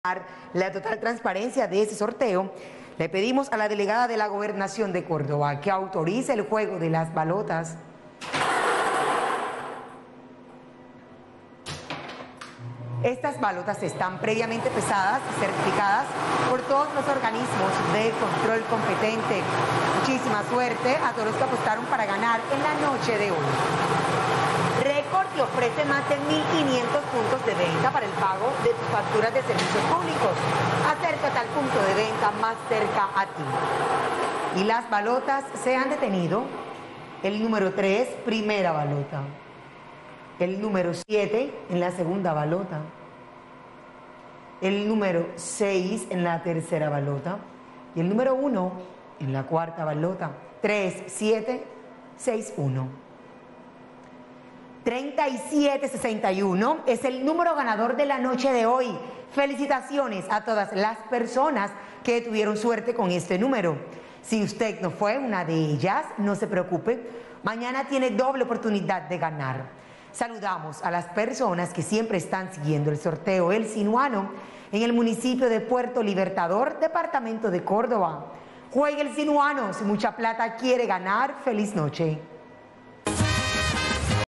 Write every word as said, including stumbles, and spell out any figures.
La total transparencia de ese sorteo, le pedimos a la delegada de la Gobernación de Córdoba que autorice el juego de las balotas. Estas balotas están previamente pesadas y certificadas por todos los organismos de control competente. Muchísima suerte a todos los que apostaron para ganar en la noche de hoy. Récord te ofrece más de mil quinientos puntos de venta para el pago de tus facturas de servicios públicos. Acércate al punto de venta más cerca a ti. Y las balotas se han detenido. El número tres, primera balota. El número siete en la segunda balota. El número seis en la tercera balota. Y el número uno en la cuarta balota. tres, siete, seis, uno. treinta y siete sesenta y uno es el número ganador de la noche de hoy. Felicitaciones a todas las personas que tuvieron suerte con este número. Si usted no fue una de ellas, no se preocupe. Mañana tiene doble oportunidad de ganar. Saludamos a las personas que siempre están siguiendo el sorteo El Sinuano en el municipio de Puerto Libertador, departamento de Córdoba. Juegue El Sinuano, si mucha plata quiere ganar. Feliz noche.